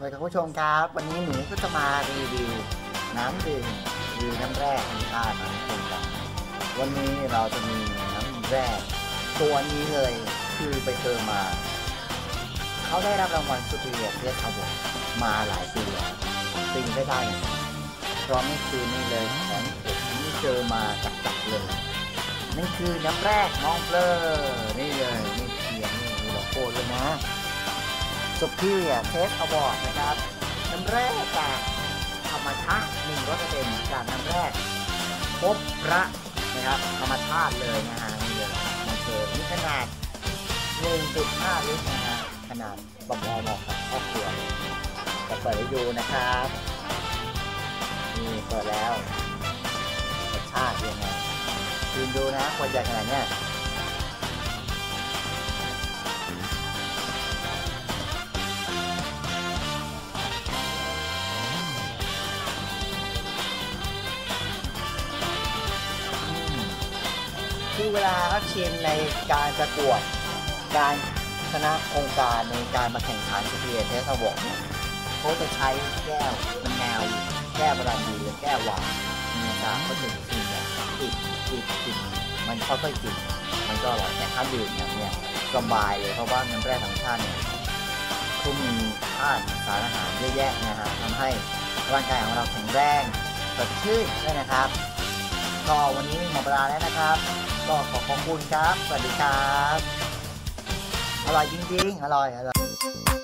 วัสดีคุณผู้ชมครับวันนี้หนูก็จะมารีวิวน้ำดื่มหรือน้ำแร่ธรรมชาติมาให้ชมกันวันนี้เราจะมีน้ำแร่ตัวนี้เลยคือไปเจอมาเขาได้รับรางวัลสุดยอดเทสครับผมมาหลายปีแล้วปีได้เพราะนี่คือนี่เลยของผมที่เจอมาจับเลยนั่นคือน้ำแร่มองเลอนี่เลยนี่เขียนนี่มีโลโก้เลยนะสุดที่เทสอวอร์ดนะครับน้ำแร่จากธรรมชาติ100%จากน้ำแร่พบพระนะครับธรรมชาติเลยนะฮะนี่เลยมันเกิดนี่ขนาด 1.5 ลิตรนะฮะขนาดเหมาะกับครอบครัวเลยจะเปิดให้ดูนะครับนี่เปิดแล้วรสชาติยังไงยืนดูนะคนใหญ่ขนาดนี้คือเวลาเขาชิมในการประกวดการชนะโครงการในการมาแข่งขันสุดยอดเทสอวอร์ดเนี่ยเขาจะใช้แก้วมันแนวแก้วบรันดีหรือแก้วหวานนะครับก็ถึงกินเนี่ยกินมันค่อยๆกินมันก็อร่อยแต่ถ้าดื่มเนี่ยสบายเลยเพราะว่าน้ำแร่ธรรมชาติเนี่ยเขามีธาตุสารอาหารเยอะแยะนะฮะทำให้ร่างกายของเราแข็งแรงสดชื่นด้วยนะครับก็วันนี้หมดเวลาแล้วนะครับก็ขอบคุณครับสวัสดีครับอร่อยจริงๆอร่อย